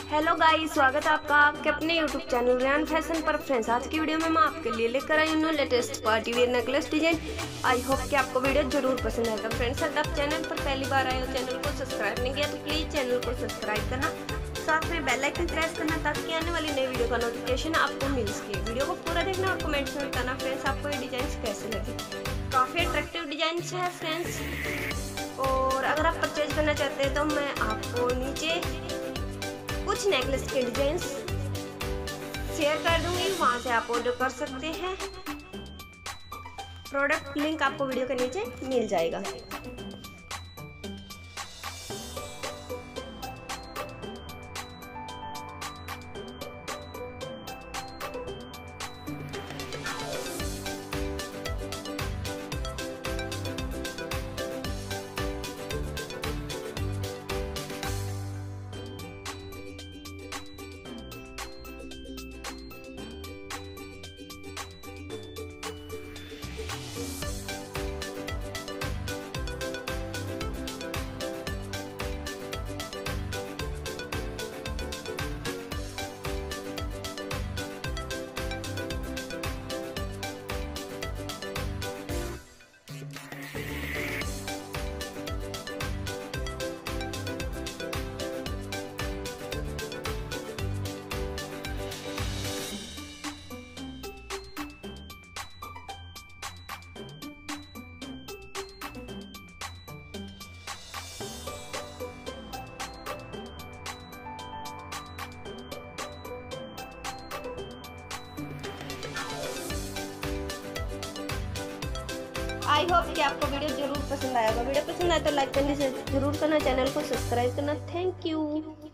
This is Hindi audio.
हेलो गाइस, स्वागत है आपका आपके अपने यूट्यूब चैनल रेहान फैशन पर। फ्रेंड्स, आज की वीडियो में मैं आपके लिए लेकर आई हूँ latest party wear necklace design. I hope कि आपको वीडियो जरूर पसंद आएगा। फ्रेंड्स, अगर आप चैनल पर पहली बार आए हो, चैनल को सब्सक्राइब नहीं किया तो प्लीज चैनल को सब्सक्राइब करना, साथ में बेल आइकन प्रेस करना ताकि आने वाली नई वीडियो का नोटिफिकेशन आपको मिल सके। वीडियो को पूरा देखना और कमेंट्स में बताना फ्रेंड्स आपको ये डिजाइन कैसे लगे। काफ़ी अट्रैक्टिव डिजाइन है फ्रेंड्स, और अगर आप परचेज करना चाहते हैं तो मैं आपको नीचे कुछ नेकलेस के डिजाइन शेयर कर दूंगी, वहां से आप ऑर्डर कर सकते हैं। प्रोडक्ट लिंक आपको वीडियो के नीचे मिल जाएगा। आई होप कि आपको वीडियो जरूर पसंद आएगा। वीडियो पसंद आए तो लाइक करना जरूर करना, चैनल को सब्सक्राइब करना। Thank you.